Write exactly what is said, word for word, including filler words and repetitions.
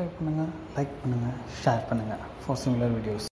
Subscribe பண்ணுங்கள், like பண்ணுங்கள், share பண்ணுங்கள் ஃபார் சிமிலர் வீடியோஸ்.